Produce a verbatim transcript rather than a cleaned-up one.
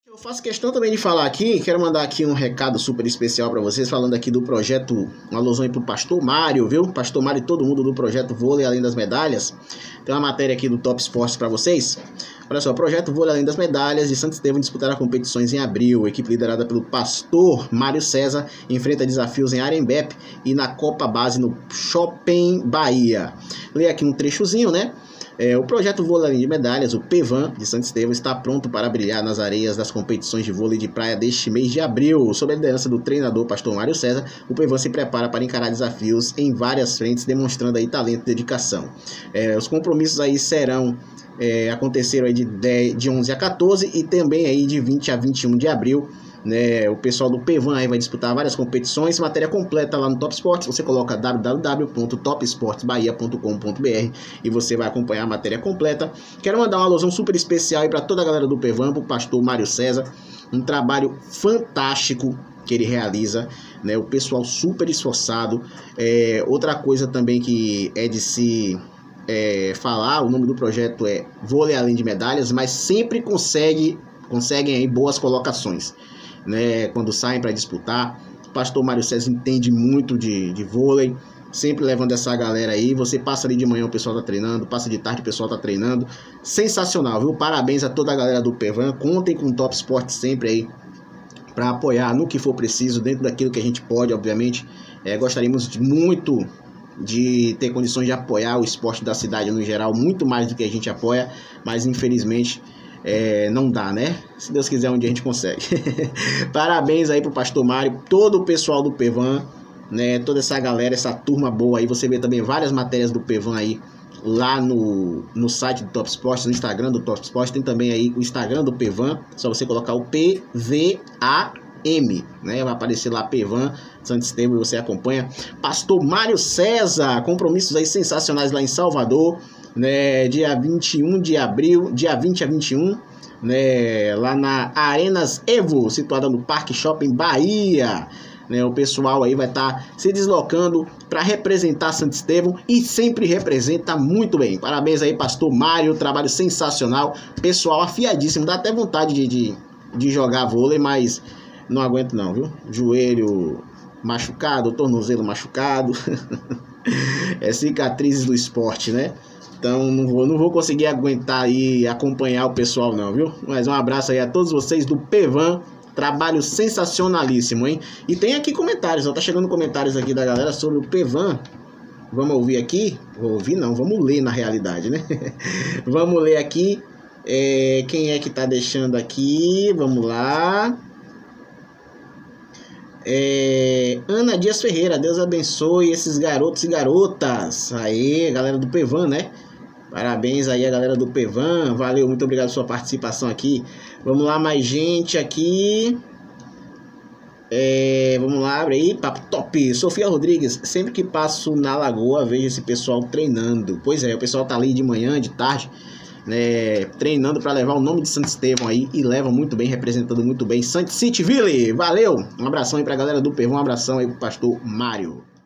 Eu faço questão também de falar aqui, quero mandar aqui um recado super especial para vocês, falando aqui do projeto, uma alusão aí pro Pastor Mário, viu? Pastor Mário e todo mundo do projeto Vôlei Além das Medalhas. Tem uma matéria aqui do Top Esportes para vocês. Olha só, o projeto Vôlei Além das Medalhas de Santo Estevão disputará competições em abril. A equipe liderada pelo Pastor Mário César enfrenta desafios em Arembepe e na Copa Base no Shopping Bahia. Leia aqui um trechozinho, né? É, o projeto Vôlei Além de Medalhas, o PEVAM de Santo Estevão, está pronto para brilhar nas areias das competições de vôlei de praia deste mês de abril. Sob a liderança do treinador Pastor Mário César, o PEVAM se prepara para encarar desafios em várias frentes, demonstrando aí talento e dedicação. É, os compromissos aí serão, é, aconteceram aí de, dez, de onze a quatorze e também aí de vinte a vinte e um de abril. Né, o pessoal do PEVAM aí vai disputar várias competições. Matéria completa lá no Top Esportes. Você coloca w w w ponto top esportes bahia ponto com ponto b r e você vai acompanhar a matéria completa. Quero mandar uma alusão super especial aí para toda a galera do PEVAM, para o Pastor Mário César. Um trabalho fantástico que ele realiza, né, o pessoal super esforçado. É, outra coisa também que é de se é, falar, o nome do projeto é Vôlei Além de Medalhas, mas sempre consegue, conseguem aí boas colocações. Né, quando saem para disputar. O Pastor Mário César entende muito de, de vôlei, sempre levando essa galera aí. Você passa ali de manhã, o pessoal tá treinando, passa de tarde, o pessoal tá treinando. Sensacional, viu? Parabéns a toda a galera do PEVAM. Contem com o Top Esportes sempre aí para apoiar no que for preciso, dentro daquilo que a gente pode, obviamente. É, gostaríamos de muito de ter condições de apoiar o esporte da cidade no geral, muito mais do que a gente apoia, mas infelizmente É, não dá, né? Se Deus quiser, um dia a gente consegue. Parabéns aí pro Pastor Mário, todo o pessoal do PEVAM, né? Toda essa galera, essa turma boa aí. Você vê também várias matérias do PEVAM aí lá no, no site do Top Esportes, no Instagram do Top Esportes. Tem também aí o Instagram do PEVAM. Só você colocar o P V A M, né? Vai aparecer lá PEVAM Santo Estevão e você acompanha. Pastor Mário César, compromissos aí sensacionais lá em Salvador, né, dia vinte e um de abril, dia vinte a vinte e um, né, lá na Arenas Evo, situada no Parque Shopping Bahia. Né, o pessoal aí vai estar tá se deslocando para representar Santo Estevão e sempre representa muito bem. Parabéns aí, Pastor Mário, trabalho sensacional, pessoal afiadíssimo, dá até vontade de, de, de jogar vôlei, mas não aguento não, viu? Joelho machucado, tornozelo machucado, é cicatrizes do esporte, né? Então não vou, não vou conseguir aguentar aí acompanhar o pessoal não, viu? Mas um abraço aí a todos vocês do PEVAM, trabalho sensacionalíssimo, hein? E tem aqui comentários, ó, tá chegando comentários aqui da galera sobre o PEVAM. Vamos ouvir aqui? Vou ouvir não, vamos ler na realidade, né? Vamos ler aqui, é, quem é que tá deixando aqui? Vamos lá. É, Ana Dias Ferreira, Deus abençoe esses garotos e garotas. Aí, galera do PEVAM, né? Parabéns aí a galera do PEVAM. Valeu, muito obrigado pela sua participação aqui. Vamos lá, mais gente aqui. É, vamos lá, abre aí, papo top. Sofia Rodrigues, sempre que passo na Lagoa vejo esse pessoal treinando. Pois é, o pessoal tá ali de manhã, de tarde, né, treinando para levar o nome de Santo Estevão aí, e leva muito bem, representando muito bem Santo City Ville. Valeu, um abração aí pra galera do PEVAM, um abração aí pro Pastor Mário.